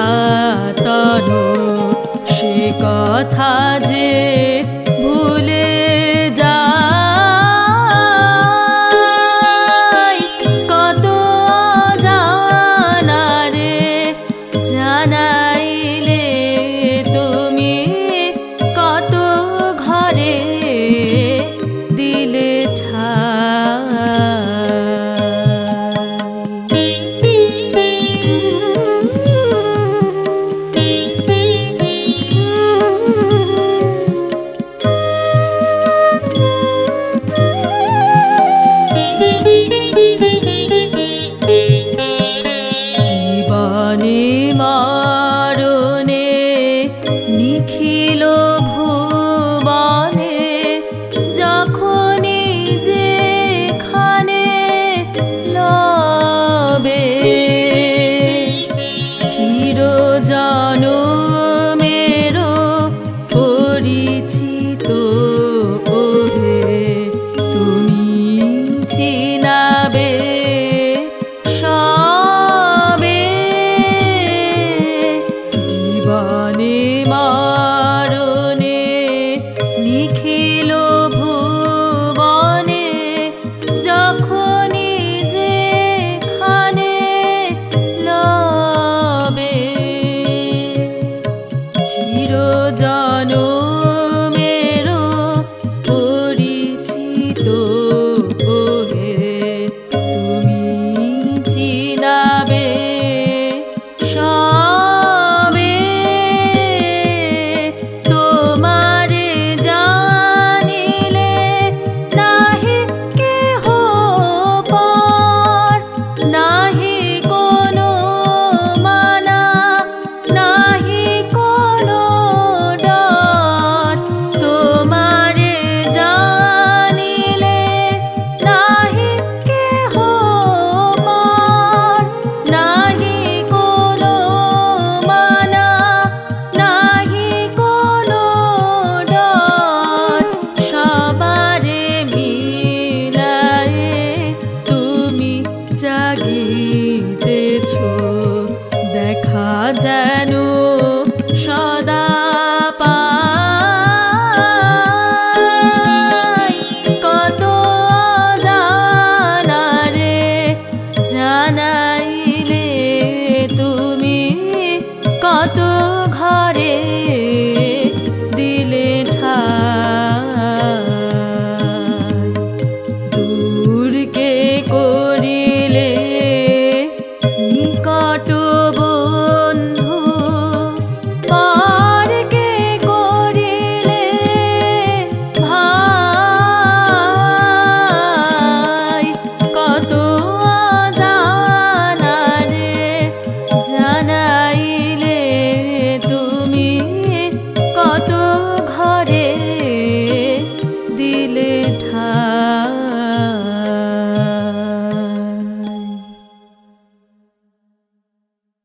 পুরাতন সে কথা যে ভুলে যায় কত জানারে জানাইলে তুমি কত ঘরে দিলে জীবনে মরণে নিখিল ভুবনে যখনই যেখানে লবে চিরজনমের পরিচিত ওহে তুমি চিনাবে জীবনে মরণে নিখিল ভুবনে যখনই যেখানে লবে চিরজনমের পরিচিত ওহে তুমি চিনাবে জাগিতেছ দেখা যেন সদা পাই কত জানারে জানাইলে তুমি কত ঘরে দিলে ঠাই দূরকে করিলে নিকট বন্ধু পারকে করিলে ভাই কত জানারে জানাইলে তুমি কত ঘরে দিলে ঠাই।